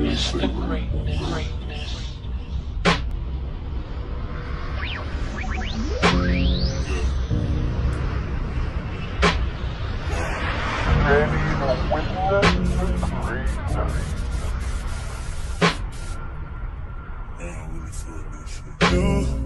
greatness, the greatness. Ready to witness the greatness. I really feel this shit.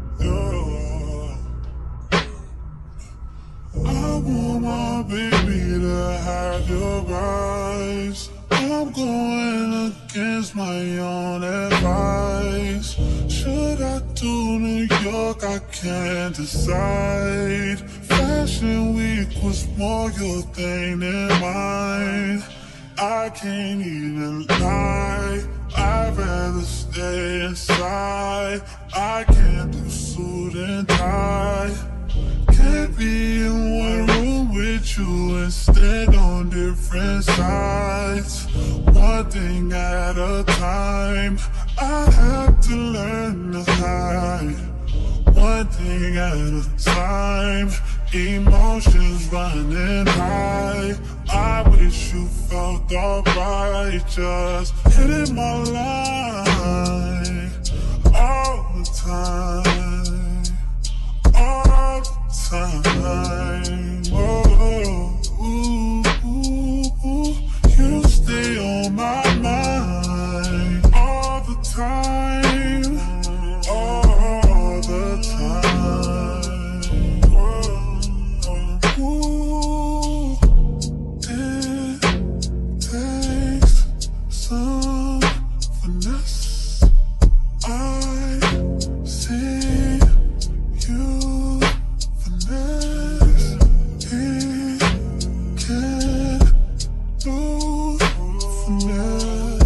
I want my baby to have your eyes. I'm going against my own advice. Should I do New York? I can't decide. Fashion week was more your thing than mine. I can't even lie, I'd rather stay inside. I can't do suit and tie. Can't be in one room with you and stand on different sides. One thing at a time, I have to learn to hide. One thing at a time, emotions running high. I wish you felt alright, just hitting my line all the time, all the time. Oh, ooh, ooh, ooh. You stay on my mind all the time, all the time. Ooh, it takes some finesse. I see you finesse. He can't do finesse.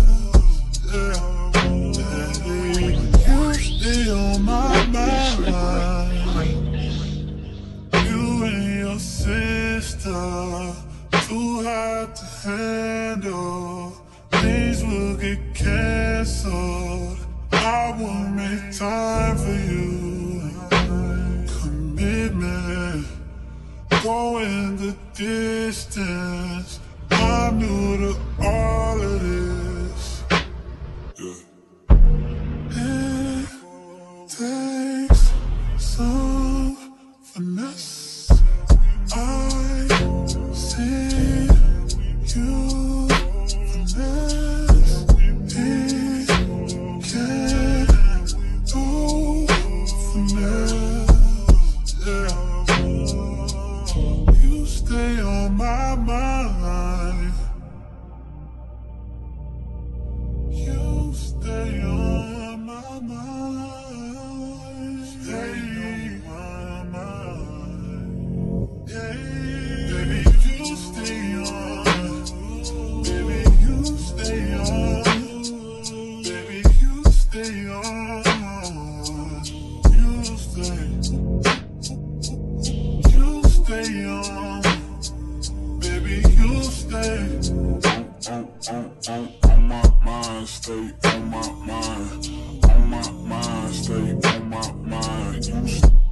You stay on my mind. You and your sister, too hard to handle. Things will get canceled. I won't make time for you. Commitment, going the distance. I'm new to all of this. It takes some finesse. I see you finesse. He can't do finesse. You stay on my mind. You stay on my mind. Stay on my mind. Yeah. Baby, you stay on. Baby, you stay on. Baby, you stay on. You stay. You stay on. Baby, you stay. On my mind, stay on my mind. On my mind, stay on my mind. You stay.